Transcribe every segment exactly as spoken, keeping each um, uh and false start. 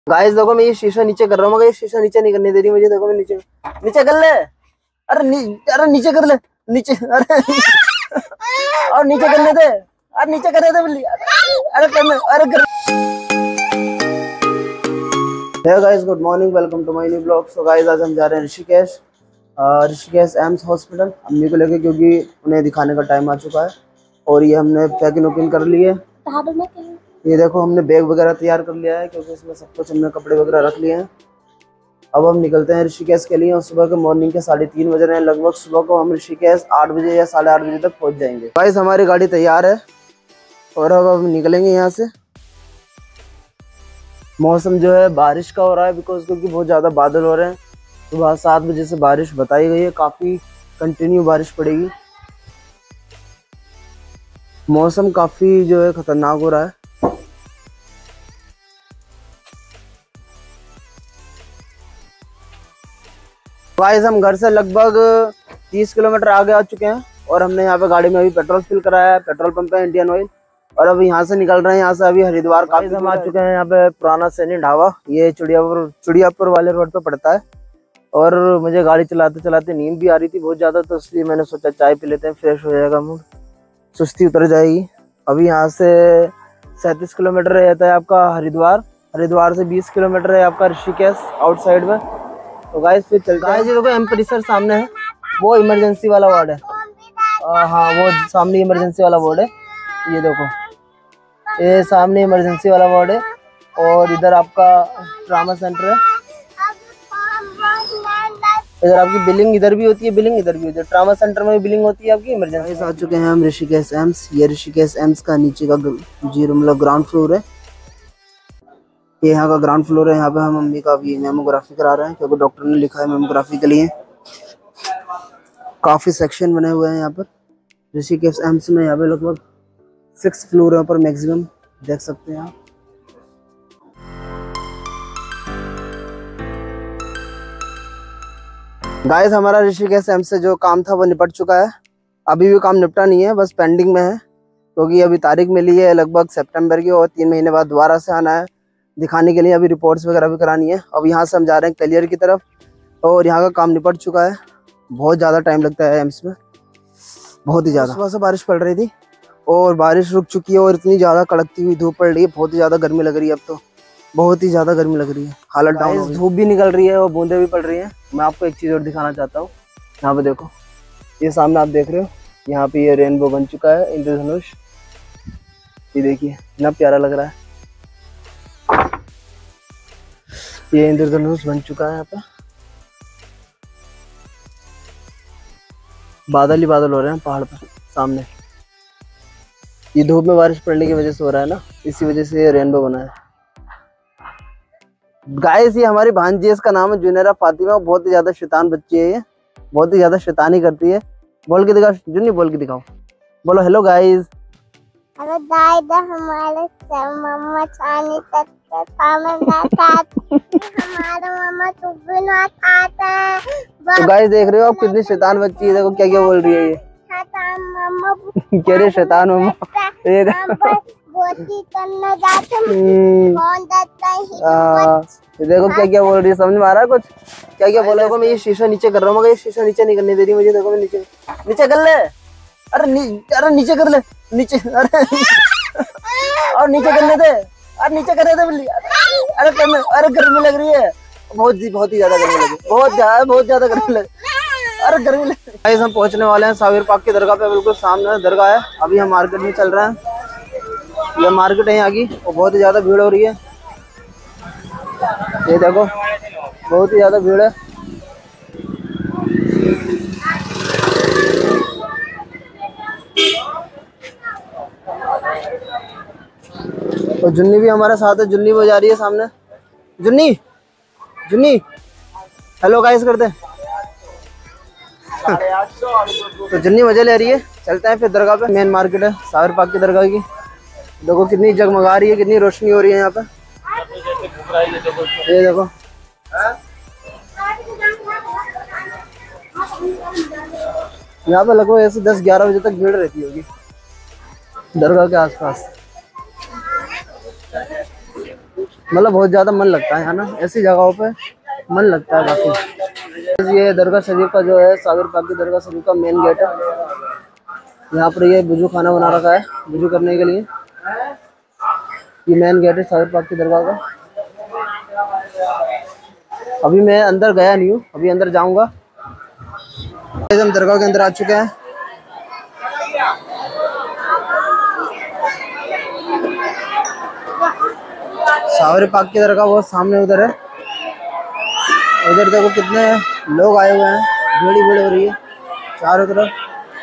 Guys देखो मैं ये शीशा नीचे कर रहा हूँ मगर ये शीशा नीचे नहीं करने दे रही मुझे। देखो मैं नीचे नीचे कर ले। अरे नी, अरे नीचे कर ले नीचे। अरे और नीचे करने दे। अरे नीचे करने दे बिल्ली। अरे करने अरे कर। Hey guys good morning, welcome to my new blog. So guys आज हम जा रहे हैं ऋषिकेश ऋषिकेश एम्स हॉस्पिटल अम्मी को लेके, क्योंकि उन्हें दिखाने का टाइम आ चुका है। और ये हमने पैकिंग वैकिंग कर ली है। ये देखो हमने बैग वगैरह तैयार कर लिया है, क्योंकि इसमें सब कुछ हमने कपड़े वगैरह रख लिए हैं। अब हम निकलते हैं ऋषिकेश के लिए। और सुबह के मॉर्निंग के साढ़े तीन बज रहे हैं लगभग। सुबह को हम ऋषिकेश आठ बजे या साढ़े आठ बजे तक पहुंच जाएंगे। गाइस हमारी गाड़ी तैयार है और अब हम निकलेंगे यहाँ से। मौसम जो है बारिश का हो रहा है, बिकॉज क्योंकि बहुत ज़्यादा बादल हो रहे हैं। सुबह सात बजे से बारिश बताई गई है, काफ़ी कंटिन्यू बारिश पड़ेगी। मौसम काफ़ी जो है खतरनाक हो रहा है। गाइस हम घर से लगभग तीस किलोमीटर आगे आ चुके हैं और हमने यहाँ पे गाड़ी में अभी पेट्रोल फिल कराया है। पेट्रोल पंप है इंडियन ऑयल। और अभी यहाँ से निकल रहे हैं। यहाँ से अभी हरिद्वार काफी हम आ चुके हैं। यहाँ पे पुराना सैनी ढाबा, ये चिड़ियापुर चिड़ियापुर वाले रोड पे पड़ता है। और मुझे गाड़ी चलाते चलाते नींद भी आ रही थी बहुत ज़्यादा, तो इसलिए मैंने सोचा चाय पी लेते हैं, फ्रेश हो जाएगा मूड, सुस्ती उतर जाएगी। अभी यहाँ से सैंतीस किलोमीटर रहता है आपका हरिद्वार। हरिद्वार से बीस किलोमीटर है आपका ऋषिकेश आउटसाइड में। तो गाइस फिर चलते हैं। देखो एम्प्रेसर सर सामने है, वो इमरजेंसी वाला वार्ड है। आ, हाँ वो सामने इमरजेंसी वाला वार्ड है। ये देखो ये सामने इमरजेंसी वाला वार्ड है। और इधर आपका ट्रामा सेंटर है। इधर आपकी बिलिंग इधर भी होती है, बिलिंग इधर भी होती है। ट्रामा सेंटर में भी बिलिंग होती है आपकी। इमरजेंसी आ चुके हैं हम ऋषिकेश एम्स। ये ऋषिकेश एम्स का नीचे का जीरो मतलब ग्राउंड फ्लोर है। ये यहाँ का ग्राउंड फ्लोर है। यहाँ पे हम मम्मी का भी मेमोग्राफी करा रहे हैं, क्योंकि डॉक्टर ने लिखा है मेमोग्राफी के लिए। काफ़ी सेक्शन बने हुए हैं यहाँ पर ऋषिकेश एम्स में। यहाँ पे लगभग सिक्स फ्लोर है पर मैक्सिमम, देख सकते हैं आप। गाइस हमारा ऋषिकेश एम्स से जो काम था वो निपट चुका है। अभी भी काम निपटा नहीं है, बस पेंडिंग में है, क्योंकि अभी तारीख मिली है लगभग सितंबर की। और तीन महीने बाद दोबारा से आना है दिखाने के लिए। अभी रिपोर्ट्स वगैरह भी करानी है। अब यहाँ से हम जा रहे हैं क्लियर की तरफ। और यहाँ का काम निपट चुका है। बहुत ज़्यादा टाइम लगता है एम्स में, बहुत ही ज़्यादा। सुबह से बारिश पड़ रही थी और बारिश रुक चुकी है। और इतनी ज़्यादा कड़कती हुई धूप पड़ रही है, बहुत ही ज़्यादा गर्मी लग रही है। अब तो बहुत ही ज़्यादा गर्मी लग रही है, हालत डाउन हो गई। धूप भी निकल रही है और बूंदें भी पड़ रही हैं। मैं आपको एक चीज़ और दिखाना चाहता हूँ। यहाँ पे देखो, ये सामने आप देख रहे हो, यहाँ पे ये रेनबो बन चुका है, इंद्रधनुष। ये देखिए कितना प्यारा लग रहा है। ये इंद्रधनुष बन चुका है यहाँ पे। बादल ही बादल हो रहे हैं पहाड़ पर सामने। ये धूप में बारिश पड़ने की वजह से हो रहा है ना, इसी वजह से ये रेनबो बना है। गाइस ये हमारी भांजी है, इसका नाम है जुनेरा फातिमा। बहुत ही ज्यादा शैतान बच्ची है ये, बहुत ही ज्यादा शैतानी करती है। बोल के दिखाओ जुन्नी, बोल के दिखाओ, बोलो हेलो गाइस। हेलो गाइस, हमारे मम्मा चानी तक हमारा मम्मा सुबह ना खाता है। तो गाइस देख रहे हो आप कितनी शैतान बच्ची है। देखो क्या क्या बोल रही है ये। मम्मा कह रही शैतान मम्मा। ये करना जाते देखो क्या क्या बोल रही है, समझ में आ रहा है कुछ क्या क्या बोला। देखो मैं ये शीशा नीचे कर रहा हूँ मगर ये शीशा नीचे नहीं करने दे रही मुझे। देखो मैं नीचे नीचे कर ले। अरे नी, अरे नीचे कर ले नीचे। अरे और नीचे करने दे। अरे नीचे करने दे बिल्ली। अरे करने अरे गर्मी लग रही है बहुत ही बहुत ही ज्यादा गर्मी लगी, बहुत ज्यादा बहुत ज्यादा गर्मी लगी। अरे गर्मी लग रही है। हम पहुंचने वाले हैं साबिर पार्क की दरगाह पे। बिल्कुल सामने दरगाह है। अभी हम मार्केट में चल रहे हैं। ये मार्केट है यहाँ की, और बहुत ही ज्यादा भीड़ हो रही है। ये देखो बहुत ही ज्यादा भीड़ है। और जुन्नी भी हमारे साथ है। जुन्नी बजा रही है सामने। जुन्नी जुन्नी हेलो गाइस करते हैं। तो जुन्नी मजे ले रही है। चलते हैं फिर दरगाह पे। मेन मार्केट है साबिर पार्क की दरगाह की। देखो कितनी जगमगा रही है, कितनी रोशनी हो रही है यहाँ पे। ये देखो यहाँ पे लगभग ऐसे दस ग्यारह बजे तक भीड़ रहती होगी दरगाह के आसपास। मतलब बहुत ज़्यादा मन लगता है ना, ऐसी जगहों पे मन लगता है काफ़ी। ये दरगाह शरीफ का जो है, साबिर पाक की दरगाह शरीफ का मेन गेट है। यहाँ पर ये वुजू खाना बना रखा है वुजू करने के लिए। ये मेन गेट है साबिर पाक की दरगाह का। अभी मैं अंदर गया नहीं हूँ, अभी अंदर जाऊँगा। हम दरगाह के अंदर आ चुके हैं। साबिर पाक की दरगाह वो सामने उधर है। उधर देखो कितने लोग आए हुए हैं, भीड़ ही भीड़ हो रही है चारों तरफ।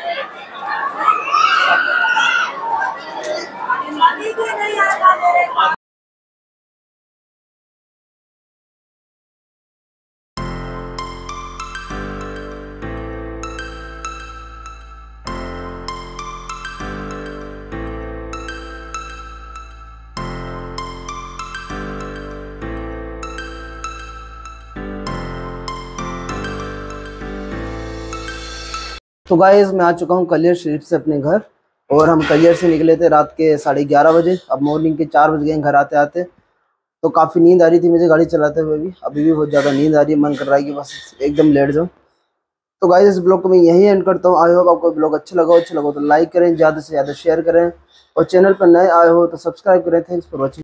तो गाइस मैं आ चुका हूँ कलियर शरीफ से अपने घर, और हम कलियर से निकले थे रात के साढ़े ग्यारह बजे। अब मॉर्निंग के चार बज गए घर आते आते। तो काफ़ी नींद आ रही थी मुझे गाड़ी चलाते हुए भी, अभी भी बहुत ज़्यादा नींद आ रही है। मन कर रहा है कि बस एकदम लेट जाऊँ। तो गाइस इस ब्लॉग को मैं यहीं एंड करता हूँ। आई होप आपको ब्लॉग अच्छा लगा अच्छा लगा तो लाइक करें, ज़्यादा से ज़्यादा शेयर करें, और चैनल पर नए आए हो तो सब्सक्राइब करें। Thanks for watching.